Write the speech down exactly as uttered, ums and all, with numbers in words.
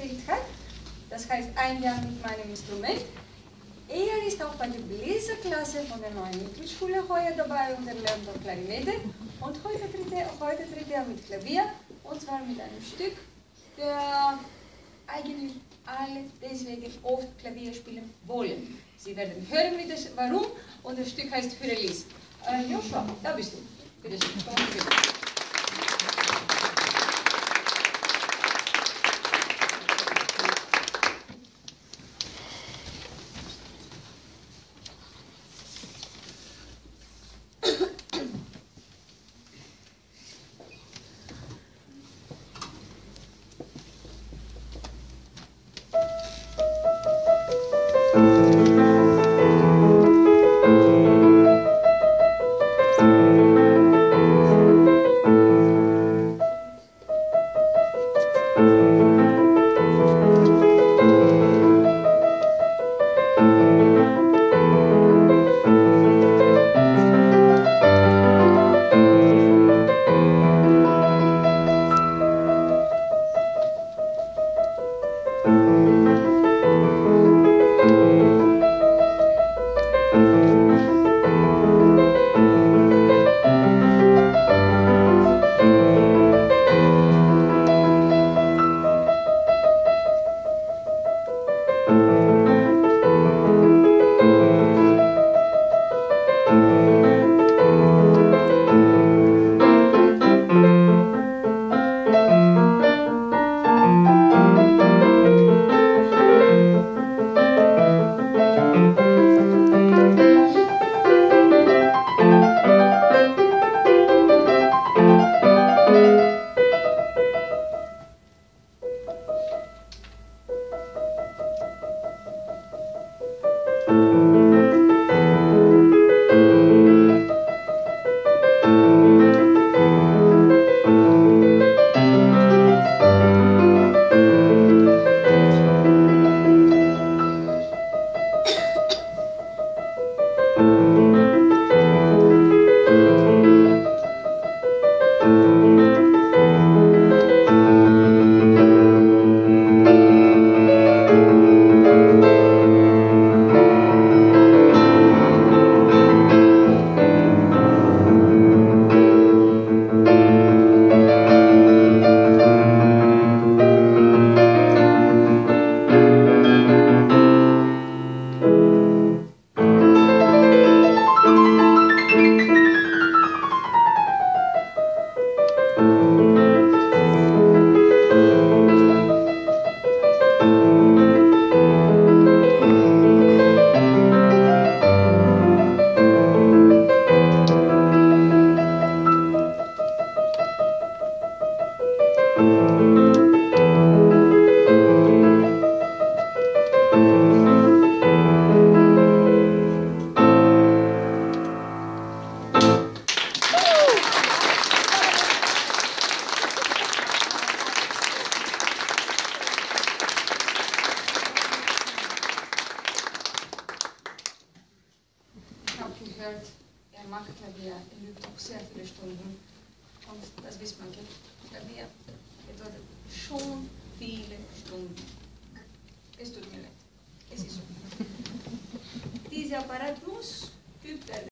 gespielt hat. Das heißt, ein Jahr mit meinem Instrument. Er ist auch bei der Bläserklasse von der neuen Mittelschule heuer dabei und er lernt auch Klarinette. Und heute tritt er, heute tritt er mit Klavier, und zwar mit einem Stück, der eigentlich alle deswegen oft Klavier spielen wollen. Sie werden hören, wie das, warum, und das Stück heißt Hyrelis. Äh, Joschua, da bist du. Bitte schön. Er mag Klavier, er übt auch sehr viele Stunden. Und das wisst man, Klavier bedeutet schon viele Stunden. Es tut mir leid. Es ist so. Dieser Apparat muss geübt werden.